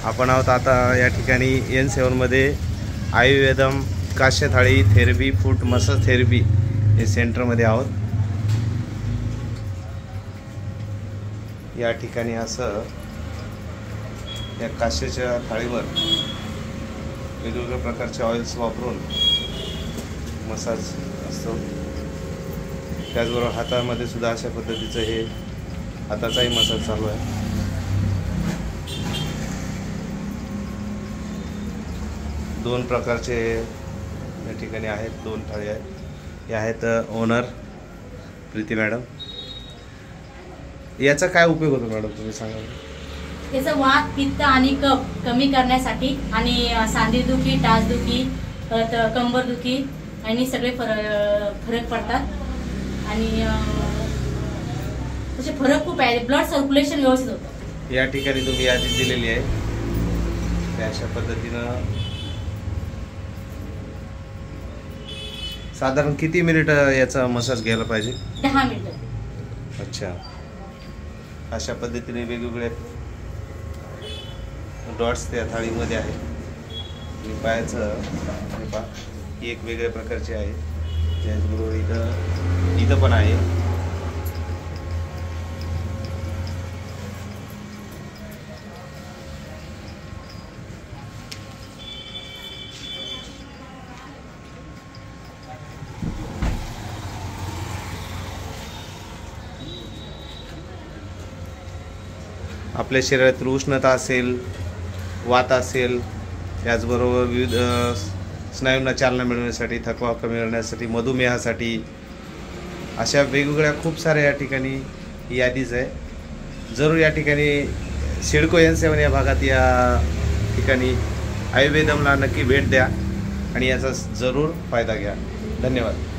आपण आहोत आता या ठिकाणी N7मध्ये आयुर्वेदम काश्य थाळी थेरपी फूट मसाज थेरपी हे सेंटरमध्ये आहोत। या ठिकाणी असं या काश्याच्या थाळीवर वेगवेगळ्या प्रकारचे ऑइल्स वापरून मसाज असतो। त्याचबरोबर हातामध्ये सुद्धा अशा पद्धतीचं हे हाताचाही मसाज चालू आहे। दोन प्रकारचे या ठिकाणी आहेत, दोन थाळी आहेत। हे आहेत ओनर प्रीती मॅडम। याचा काय उपयोग होतो मॅडम, तुम्ही सांगा। याचा वात पित्त आणि कफ कमी करण्यासाठी आणि सांधेदुखी टाचदुखी कंबरदुखी आणि सगळे फरक पडतात आणि तसे फरक खूप आहे। ब्लड सर्क्युलेशन व्यवस्थित होतं। या ठिकाणी तुम्ही यादी दिलेली आहे त्या अशा पद्धतीनं साधारण किती मिनिट याचा मसाज घ्यायला पाहिजे? 10 मिनिट। अच्छा, अशा पद्धतीने वेगवेगळे डॉट्स त्या थाळीमध्ये आहेत। आणि पायाचं एक वेगळ्या प्रकारचे आहे। त्याचबरोबर इथं पण आहे। आपल्या शरीरातील उष्णता असेल, वात असेल, त्याचबरोबर विविध स्नायूंना चालना मिळवण्यासाठी, थकवा कमी करण्यासाठी, मधुमेहासाठी अशा वेगवेगळ्या खूप साऱ्या या ठिकाणी यादीच आहे। जरूर या ठिकाणी सिडको N7 या भागात या ठिकाणी आयुर्वेदमला नक्की भेट द्या आणि याचा जरूर फायदा घ्या। धन्यवाद।